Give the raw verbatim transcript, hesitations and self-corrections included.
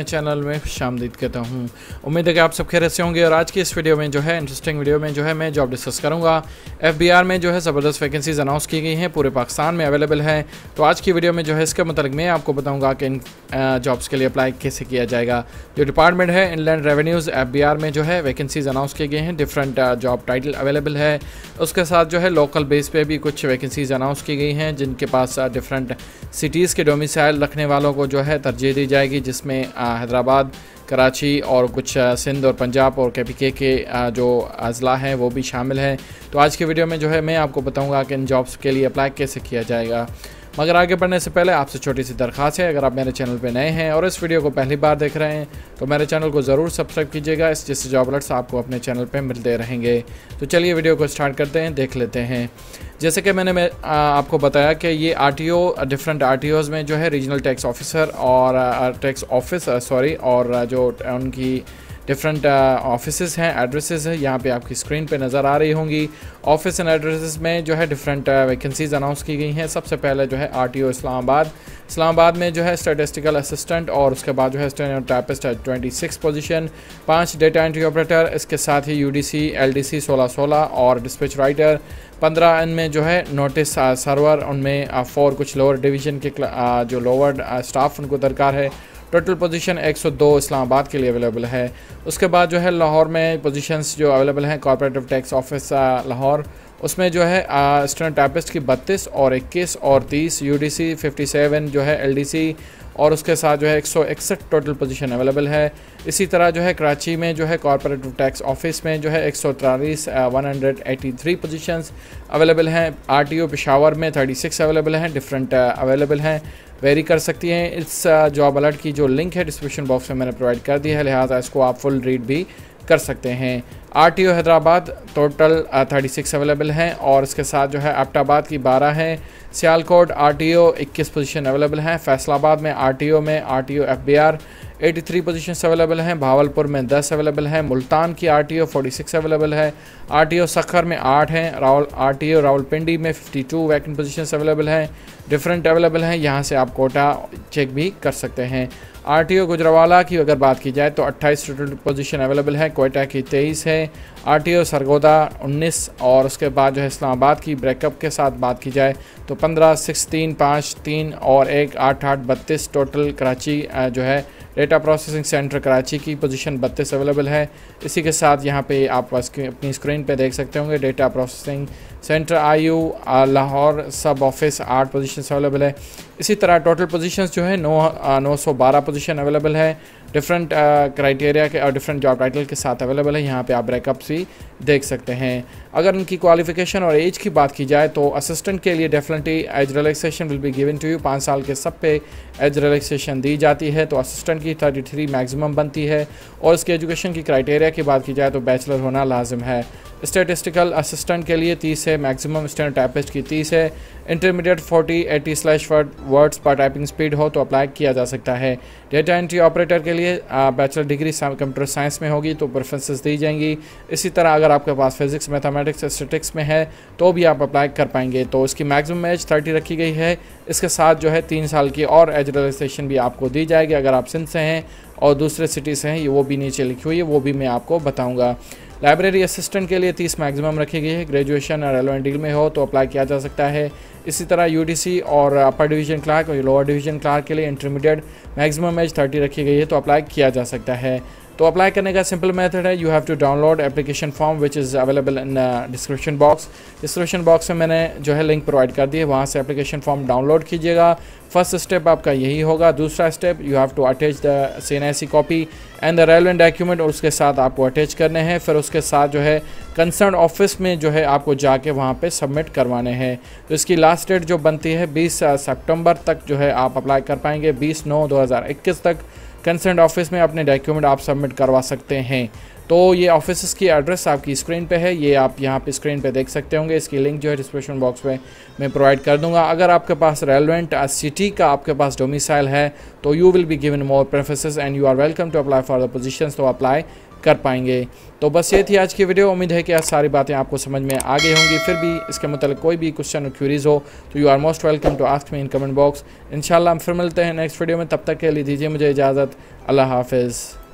Channel में खुशामदीद कहता हूँ। उम्मीद है कि आप सब खैरियत से होंगे और आज की इस वीडियो में जो है इंटरेस्टिंग वीडियो में जो है मैं जॉब डिस्कस करूँगा। एफबीआर में जो है ज़बरदस्त वैकेंसीज अनाउंस की गई हैं, पूरे पाकिस्तान में अवेलेबल है। तो आज की वीडियो में जो है इसके मतलब मैं आपको बताऊँगा कि इन जॉब्स के लिए अप्लाई कैसे किया जाएगा। जो डिपार्टमेंट है इनलैंड रेवेन्यूज़ एफबीआर में जो है वैकेंसीज अनाउंस किए गए हैं, डिफरेंट जॉब टाइटल अवेलेबल है। उसके साथ जो है लोकल बेस पे भी कुछ वैकेंसीज अनाउंस की गई हैं जिनके पास डिफरेंट सिटीज़ के डोमिसाइल रखने वालों को जो है तरजीह दी जाएगी, जिसमें हैदराबाद, कराची और कुछ सिंध और पंजाब और के पी के के जो अज़ला हैं वो भी शामिल हैं। तो आज की वीडियो में जो है मैं आपको बताऊंगा कि इन जॉब्स के लिए अप्लाई कैसे किया जाएगा। मगर आगे बढ़ने से पहले आपसे छोटी सी दरख्वास्त है, अगर आप मेरे चैनल पर नए हैं और इस वीडियो को पहली बार देख रहे हैं तो मेरे चैनल को ज़रूर सब्सक्राइब कीजिएगा, इस जिससे जॉब अलर्ट्स आपको अपने चैनल पे मिलते रहेंगे। तो चलिए वीडियो को स्टार्ट करते हैं, देख लेते हैं। जैसे कि मैंने मैं आपको बताया कि ये आरटीओ डिफरेंट आरटीओज़ में जो है रीजनल टैक्स ऑफिसर और टैक्स ऑफिस सॉरी और जो उनकी डिफरेंट ऑफिसेस हैं, एड्रेसेस हैं, यहाँ पे आपकी स्क्रीन पे नज़र आ रही होंगी। ऑफिस एंड एड्रेसेस में जो है डिफरेंट वैकेंसीज अनाउंस की गई हैं। सबसे पहले जो है आरटीओ इस्लामाबाद इस्लामाबाद में जो है स्टैटिस्टिकल असिस्टेंट और उसके बाद जो है स्टेनोटाइपिस्ट ट्वेंटी सिक्स पोजीशन, पाँच डेटा एंट्री ऑपरेटर, इसके साथ ही यूडीसी एलडीसी सोलह सोलह और डिस्पैच राइटर पंद्रह। इनमें जो है नोटिस सर्वर, उनमें फोर कुछ लोअर डिवीज़न के जो लोअर स्टाफ उनको दरकार है। टोटल पोजीशन एक सौ दो इस्लामाबाद के लिए अवेलेबल है। उसके बाद जो है लाहौर में पोजीशंस जो अवेलेबल हैं, कॉर्पोरेटिव टैक्स ऑफिस लाहौर, उसमें जो है स्टेनोटाइपिस्ट की बत्तीस और इक्कीस और तीस, यूडीसी सत्तावन जो है एलडीसी और उसके साथ जो है एक सौ इकसठ टोटल पोजीशन अवेलेबल है। इसी तरह जो है कराची में जो है कॉर्पोरेटिव टैक्स ऑफिस में जो है एक सौ तिरालीस one hundred eighty three positions available हैं। आरटीओ पेशावर में थर्टी सिक्स अवेलेबल हैं, डिफरेंट अवेलेबल हैं, वेरी कर सकती हैं। इस जॉब अलर्ट की जो लिंक है डिस्क्रिप्शन बॉक्स में मैंने प्रोवाइड कर दी है, लिहाजा इसको आप फुल रीड भी कर सकते हैं। RTO Hyderabad total thirty six available हैं और इसके साथ जो है एबटाबाद की बारह हैं। सियालकोट आरटीओ इक्कीस पोजीशन अवेलेबल हैं। फैसलाबाद में आरटीओ में आरटीओ एफबीआर तिरासी पोजीशंस अवेलेबल हैं। भावलपुर में दस अवेलेबल हैं। मुल्तान की आरटीओ छियालीस अवेलेबल है। आरटीओ सखर में आठ हैं। रावल आरटीओ रावलपिंडी में बावन वैकेंट पोजीशंस अवेलेबल हैं, डिफरेंट अवेलेबल हैं, यहाँ से आप कोटा चेक भी कर सकते हैं। आरटीओ गुजरावाला की अगर बात की जाए तो अट्ठाईस टोटल पोजीशन अवेलेबल है, कोयटा की तेईस है। आरटीओ सरगोदा उन्नीस और उसके बाद जो है इस्लामाबाद की ब्रेकअप के साथ बात की जाए तो पंद्रह, सिक्स, तीन, पाँच, तीन और एक, आठ आठ बत्तीस टोटल। कराची जो है डेटा प्रोसेसिंग सेंटर कराची की पोजीशन बत्तीस अवेलेबल है। इसी के साथ यहाँ पे आप अपनी स्क्रीन पे देख सकते होंगे डेटा प्रोसेसिंग सेंटर आयू लाहौर सब ऑफिस आठ पोजीशंस अवेलेबल है। इसी तरह टोटल पोजीशंस जो है नौ नौ सौ बारह पोजीशन अवेलेबल है, डिफरेंट क्राइटेरिया के और डिफरेंट जॉब टाइटल के साथ अवेलेबल है। यहाँ पे आप ब्रेकअप्स भी देख सकते हैं। अगर उनकी क्वालिफिकेशन और एज की बात की जाए तो असिस्टेंट के लिए definitely age relaxation will be given to you, पाँच साल के सब पे एज रिलैक्सेशन दी जाती है। तो असिस्टेंट की थर्टी थ्री मैक्सिमम बनती है और इसके एजुकेशन की क्राइटेरिया की बात की जाए तो बैचलर होना लाजिम है। स्टैटिस्टिकल असिस्टेंट के लिए तीस है, मैक्सिमम स्टेनोटाइपिस्ट की तीस है। Intermediate forty eight slash words पर टाइपिंग स्पीड हो तो अप्लाई किया जा सकता है। डेटा एंट्री ऑपरेटर के लिए बैचलर डिग्री कंप्यूटर साइंस में होगी तो प्रेफरेंसेस दी जाएंगी। इसी तरह अगर आपके पास फिजिक्स, मैथमेटिक्स, स्टैटिस्टिक्स में है तो भी आप अप्लाई कर पाएंगे। तो इसकी मैक्सिमम एज थर्टी रखी गई है। इसके साथ जो है तीन साल की और एज रिलैक्सेशन भी आपको दी जाएगी। अगर आप सिंध से हैं और दूसरे सिटी से हैं, ये वो भी नीचे लिखी हुई है, वो भी मैं आपको बताऊँगा। लाइब्रेरी असिस्टेंट के लिए तीस मैक्सिमम रखी गई है। ग्रेजुएशन और रेलेवेंट डिग्री में हो तो अप्लाई किया जा सकता है। इसी तरह यूडीसी और अपर डिवीजन क्लार्क और लोअर डिवीजन क्लार्क के लिए इंटरमीडिएट मैक्सिमम एज थर्टी रखी गई है तो अप्लाई किया जा सकता है। तो अप्लाई करने का सिंपल मेथड है, you have to download application form which is available in description box. Description box में मैंने जो है लिंक प्रोवाइड कर दी है, वहाँ से एप्लीकेशन फॉर्म डाउनलोड कीजिएगा। फर्स्ट स्टेप आपका यही होगा। दूसरा step you have to attach the CNIC copy and the relevant document, और उसके साथ आपको अटैच करने हैं। फिर उसके साथ जो है कंसर्न ऑफिस में जो है आपको जाके वहाँ पे सबमिट करवाने हैं। तो इसकी लास्ट डेट जो बनती है बीस सितंबर तक जो है आप अप्लाई कर पाएंगे। बीस नौ दो हज़ार इक्कीस तक कंसर्न ऑफिस में अपने डॉक्यूमेंट आप सबमिट करवा सकते हैं। तो ये ऑफिस की एड्रेस आपकी स्क्रीन पे है, ये आप यहाँ पे स्क्रीन पे देख सकते होंगे। इसकी लिंक जो है डिस्क्रिप्शन बॉक्स में मैं प्रोवाइड कर दूंगा। अगर आपके पास रेलेवेंट सिटी का आपके पास डोमिसाइल है तो you will be given more preferences and you are welcome to apply for the positions. तो अप्लाई कर पाएंगे। तो बस ये थी आज की वीडियो। उम्मीद है कि आज सारी बातें आपको समझ में आ गई होंगी। फिर भी इसके मतलब कोई भी क्वेश्चन और क्यूरीज हो तो you are most welcome to ask me in comment box. इंशाल्लाह हम फिर मिलते हैं नेक्स्ट वीडियो में, तब तक के लिए दीजिए मुझे इजाज़त। अल्लाह हाफिज़।